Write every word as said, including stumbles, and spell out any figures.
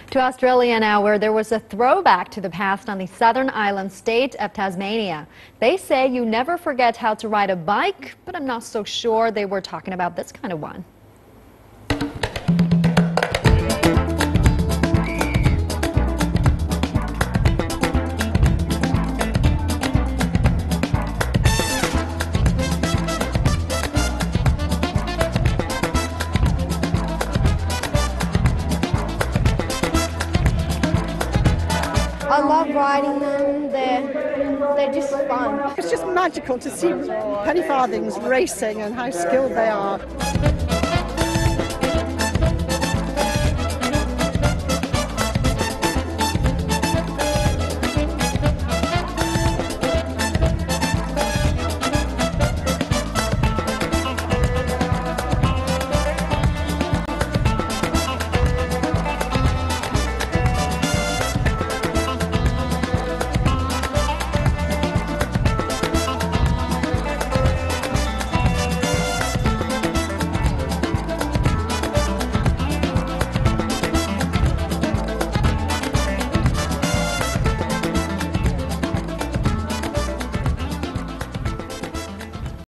To Australia now, where there was a throwback to the past on the southern island state of Tasmania. They say you never forget how to ride a bike, but I'm not so sure they were talking about this kind of one. I love riding them, they're, they're just fun. It's just magical to see penny farthings racing and how skilled they are.